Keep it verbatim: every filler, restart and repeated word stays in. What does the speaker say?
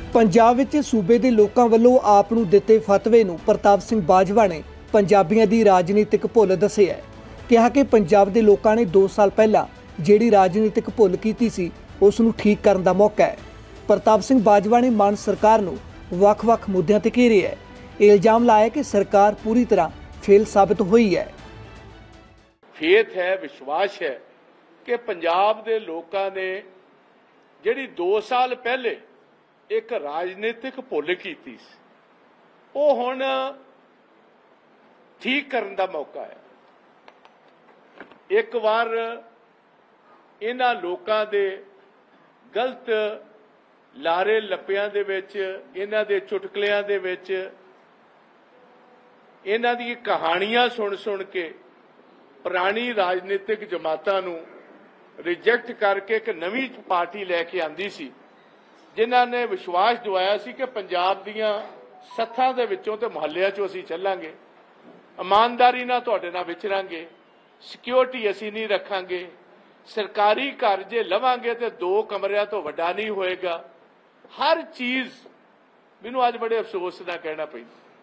पंजाब विच सूबे दे लोकां वल्लों आप नूं दित्ते फतवे नूं प्रताप सिंह बाजवा ने पंजाबियां दी राजनीतिक भुल दस्सिआ है। कहा कि पंजाब दे लोकां ने दो साल पहला जिहड़ी राजनीतिक भुल कीती सी उस नूं ठीक करन दा मौका है। प्रताप सिंह बाजवा ने मान सरकार नूं वख-वख मुद्दिआं ते घेरिआ है। इल्जाम लाया कि सरकार पूरी तरह फेल साबित हुई है। फेथ है, विश्वास है कि पंजाब दे लोकां ने जिहड़ी दो साल पहले एक राजनीतिक भुल कीती सी वो हुण ठीक करन दा मौका है। एक बार इन्हां लोकां दे गलत लारे लप्पियां दे विच, इन्हां दे चुटकलियां दे विच, इन्हां दी कहानियां सुन सुन के पुरानी राजनीतिक जमातां नूं रिजेक्ट करके एक नवीं पार्टी लैके आंदी सी जिन्हां ने विश्वास दिवाया सी कि पंजाब दीआं सत्थां दे विचों ते मुहल्लिਆਂ चों असीं ਚੱਲਾਂਗੇ, ईमानदारी नाल तुहाडे नाल विचरांगे, सिक्योरिटी असीं नहीं रखांगे, सरकारी घर जे लवांगे तो दो कमरिਆਂ तो वड्डा नहीं होएगा। हर चीज़ मैनूं अज बड़े अफसोस नाल कहना पैंदा